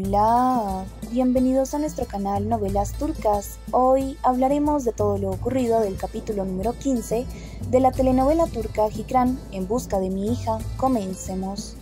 Hola, bienvenidos a nuestro canal Novelas Turcas. Hoy hablaremos de todo lo ocurrido del capítulo número 15 de la telenovela turca Hicran, En busca de mi hija. Comencemos.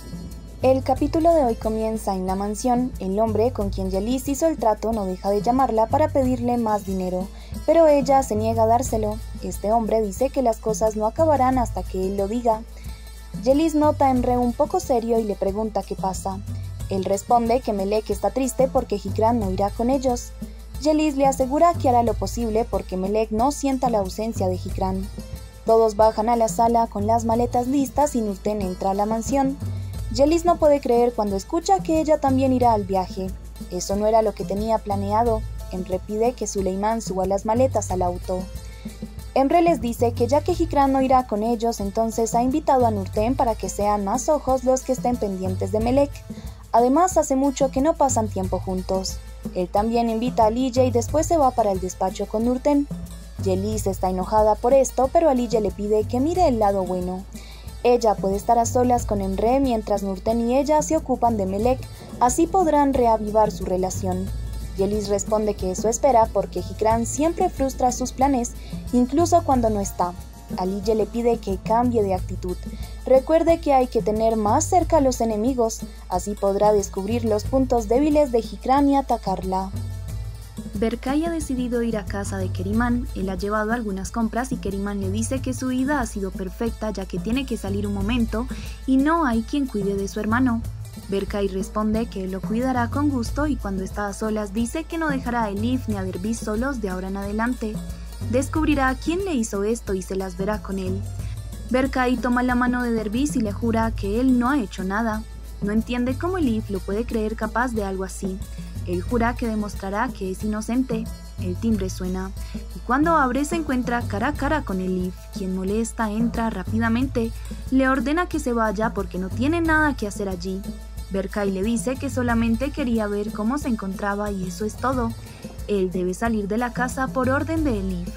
El capítulo de hoy comienza en la mansión. El hombre con quien Yeliz hizo el trato no deja de llamarla para pedirle más dinero, pero ella se niega a dárselo. Este hombre dice que las cosas no acabarán hasta que él lo diga. Yeliz nota a Emre un poco serio y le pregunta qué pasa. Él responde que Melek está triste porque Hicran no irá con ellos. Yeliz le asegura que hará lo posible porque Melek no sienta la ausencia de Hicran. Todos bajan a la sala con las maletas listas y Nurten entra a la mansión. Yeliz no puede creer cuando escucha que ella también irá al viaje. Eso no era lo que tenía planeado. Emre pide que Süleyman suba las maletas al auto. Emre les dice que ya que Hicran no irá con ellos, entonces ha invitado a Nurten para que sean más ojos los que estén pendientes de Melek. Además, hace mucho que no pasan tiempo juntos. Él también invita a Aliye y después se va para el despacho con Nurten. Yeliz está enojada por esto, pero Aliye le pide que mire el lado bueno. Ella puede estar a solas con Emre mientras Nurten y ella se ocupan de Melek, así podrán reavivar su relación. Yeliz responde que eso espera porque Hicran siempre frustra sus planes, incluso cuando no está. Aliye le pide que cambie de actitud. Recuerde que hay que tener más cerca a los enemigos, así podrá descubrir los puntos débiles de Hicran y atacarla. Berkay ha decidido ir a casa de Keriman. Él ha llevado algunas compras y Keriman le dice que su ida ha sido perfecta ya que tiene que salir un momento y no hay quien cuide de su hermano. Berkay responde que lo cuidará con gusto y cuando está a solas dice que no dejará a Elif ni a Derviş solos de ahora en adelante. Descubrirá quién le hizo esto y se las verá con él. Berkay toma la mano de Derviş y le jura que él no ha hecho nada. No entiende cómo Elif lo puede creer capaz de algo así. Él jura que demostrará que es inocente. El timbre suena y cuando abre se encuentra cara a cara con Elif, quien molesta entra rápidamente. Le ordena que se vaya porque no tiene nada que hacer allí. Berkay le dice que solamente quería ver cómo se encontraba y eso es todo. Él debe salir de la casa por orden de Elif.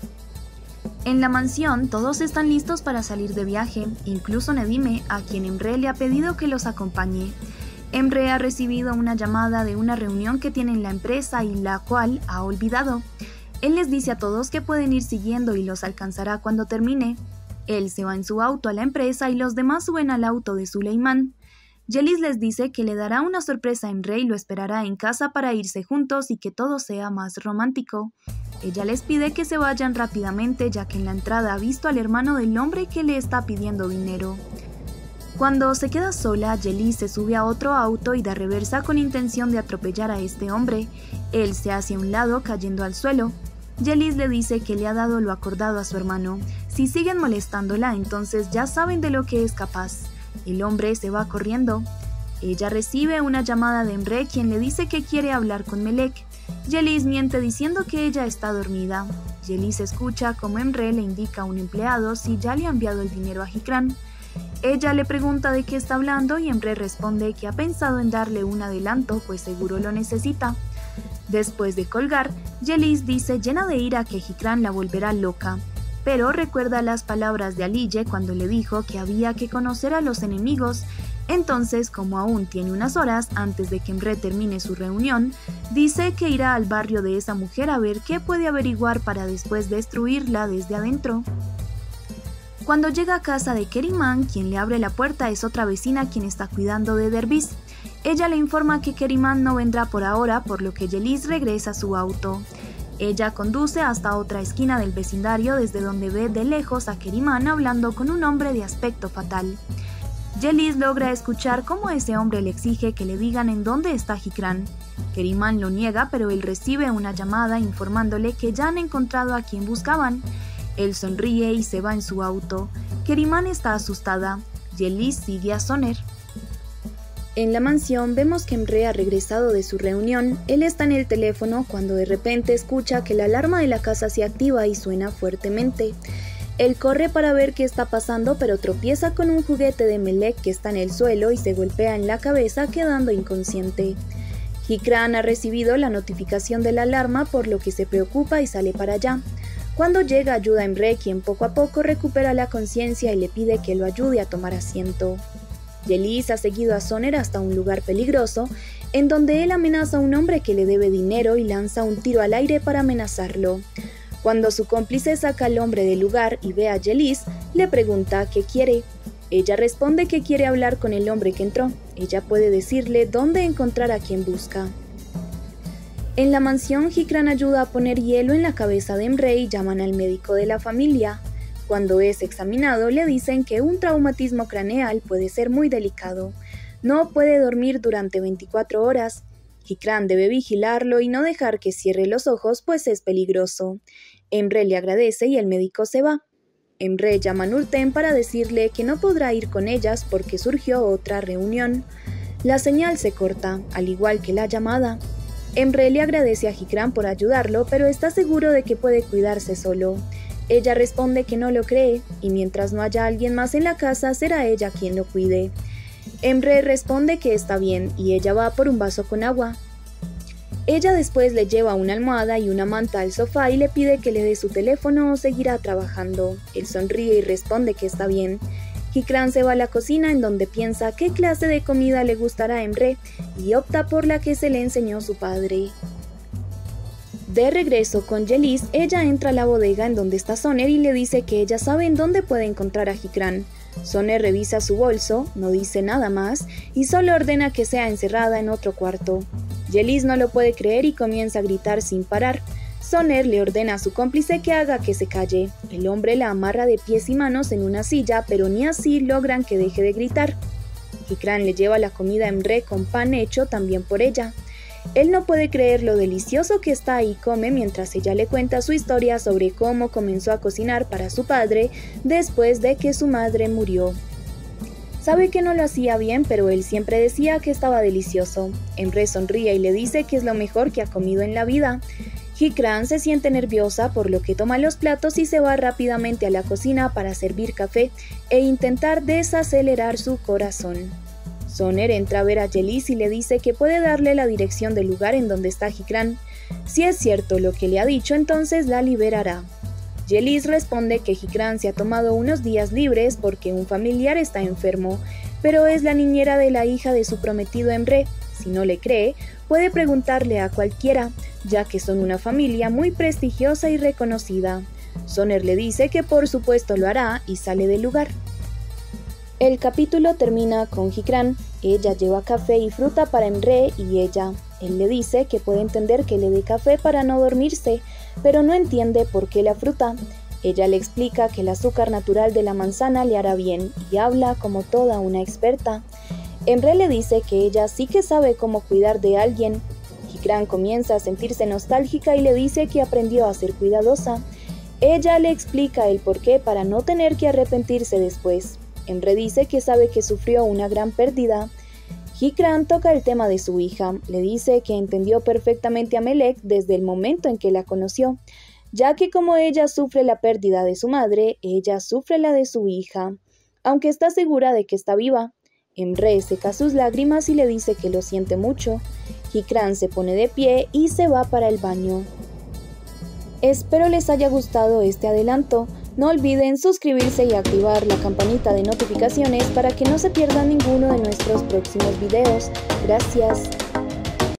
En la mansión todos están listos para salir de viaje, incluso Nedime, a quien Emre le ha pedido que los acompañe. Emre ha recibido una llamada de una reunión que tiene en la empresa y la cual ha olvidado. Él les dice a todos que pueden ir siguiendo y los alcanzará cuando termine. Él se va en su auto a la empresa y los demás suben al auto de Süleyman. Yeliz les dice que le dará una sorpresa a Emre y lo esperará en casa para irse juntos y que todo sea más romántico. Ella les pide que se vayan rápidamente ya que en la entrada ha visto al hermano del hombre que le está pidiendo dinero. Cuando se queda sola, Yeliz se sube a otro auto y da reversa con intención de atropellar a este hombre. Él se hace a un lado cayendo al suelo. Yeliz le dice que le ha dado lo acordado a su hermano. Si siguen molestándola, entonces ya saben de lo que es capaz. El hombre se va corriendo. Ella recibe una llamada de Emre, quien le dice que quiere hablar con Melek. Yeliz miente diciendo que ella está dormida. Yeliz escucha como Emre le indica a un empleado si ya le ha enviado el dinero a Hicran. Ella le pregunta de qué está hablando y Emre responde que ha pensado en darle un adelanto, pues seguro lo necesita. Después de colgar, Yeliz dice llena de ira que Hicran la volverá loca. Pero recuerda las palabras de Aliye cuando le dijo que había que conocer a los enemigos. Entonces, como aún tiene unas horas antes de que Emre termine su reunión, dice que irá al barrio de esa mujer a ver qué puede averiguar para después destruirla desde adentro. Cuando llega a casa de Keriman, quien le abre la puerta es otra vecina quien está cuidando de Derviş. Ella le informa que Keriman no vendrá por ahora, por lo que Yeliz regresa a su auto. Ella conduce hasta otra esquina del vecindario desde donde ve de lejos a Keriman hablando con un hombre de aspecto fatal. Yeliz logra escuchar cómo ese hombre le exige que le digan en dónde está Hicran. Keriman lo niega, pero él recibe una llamada informándole que ya han encontrado a quien buscaban. Él sonríe y se va en su auto. Keriman está asustada. Yeliz sigue a Soner. En la mansión vemos que Emre ha regresado de su reunión. Él está en el teléfono cuando de repente escucha que la alarma de la casa se activa y suena fuertemente. Él corre para ver qué está pasando, pero tropieza con un juguete de Melek que está en el suelo y se golpea en la cabeza quedando inconsciente. Hicran ha recibido la notificación de la alarma por lo que se preocupa y sale para allá. Cuando llega ayuda a Emre, quien poco a poco recupera la conciencia y le pide que lo ayude a tomar asiento. Yeliz ha seguido a Soner hasta un lugar peligroso. en donde él amenaza a un hombre que le debe dinero y lanza un tiro al aire para amenazarlo. Cuando su cómplice saca al hombre del lugar y ve a Yelis, le pregunta qué quiere. Ella responde que quiere hablar con el hombre que entró. Ella puede decirle dónde encontrar a quien busca. En la mansión, Hikran ayuda a poner hielo en la cabeza de Emre y llaman al médico de la familia. Cuando es examinado, le dicen que un traumatismo craneal puede ser muy delicado. No puede dormir durante 24 horas. Hikran debe vigilarlo y no dejar que cierre los ojos, pues es peligroso. Emre le agradece y el médico se va. Emre llama a Nurten para decirle que no podrá ir con ellas porque surgió otra reunión. La señal se corta, al igual que la llamada. Emre le agradece a Hikran por ayudarlo, pero está seguro de que puede cuidarse solo. Ella responde que no lo cree, y mientras no haya alguien más en la casa, será ella quien lo cuide. Emre responde que está bien, y ella va por un vaso con agua. Ella después le lleva una almohada y una manta al sofá y le pide que le dé su teléfono o seguirá trabajando. Él sonríe y responde que está bien. Hikran se va a la cocina en donde piensa qué clase de comida le gustará a Emre y opta por la que se le enseñó su padre. De regreso con Yelis, ella entra a la bodega en donde está Soner y le dice que ella sabe en dónde puede encontrar a Hikran. Soner revisa su bolso, no dice nada más y solo ordena que sea encerrada en otro cuarto. Yelis no lo puede creer y comienza a gritar sin parar. Soner le ordena a su cómplice que haga que se calle. El hombre la amarra de pies y manos en una silla, pero ni así logran que deje de gritar. Hikran le lleva la comida a Emre con pan hecho también por ella. Él no puede creer lo delicioso que está y come mientras ella le cuenta su historia sobre cómo comenzó a cocinar para su padre después de que su madre murió. Sabe que no lo hacía bien, pero él siempre decía que estaba delicioso. Emre sonríe y le dice que es lo mejor que ha comido en la vida. Hikran se siente nerviosa por lo que toma los platos y se va rápidamente a la cocina para servir café e intentar desacelerar su corazón. Soner entra a ver a Yelis y le dice que puede darle la dirección del lugar en donde está Hikran. Si es cierto lo que le ha dicho, entonces la liberará. Yelis responde que Hikran se ha tomado unos días libres porque un familiar está enfermo, pero es la niñera de la hija de su prometido Emre. Si no le cree, puede preguntarle a cualquiera, ya que son una familia muy prestigiosa y reconocida. Soner le dice que por supuesto lo hará y sale del lugar. El capítulo termina con Hikran. Ella lleva café y fruta para Emre y ella. Él le dice que puede entender que le dé café para no dormirse, pero no entiende por qué la fruta. Ella le explica que el azúcar natural de la manzana le hará bien y habla como toda una experta. Emre le dice que ella sí que sabe cómo cuidar de alguien. Hikran comienza a sentirse nostálgica y le dice que aprendió a ser cuidadosa. Ella le explica el porqué para no tener que arrepentirse después. Emre dice que sabe que sufrió una gran pérdida. Hikran toca el tema de su hija. Le dice que entendió perfectamente a Melek desde el momento en que la conoció, ya que como ella sufre la pérdida de su madre, ella sufre la de su hija, aunque está segura de que está viva. Emre seca sus lágrimas y le dice que lo siente mucho. Hikran se pone de pie y se va para el baño. Espero les haya gustado este adelanto. No olviden suscribirse y activar la campanita de notificaciones para que no se pierdan ninguno de nuestros próximos videos. Gracias.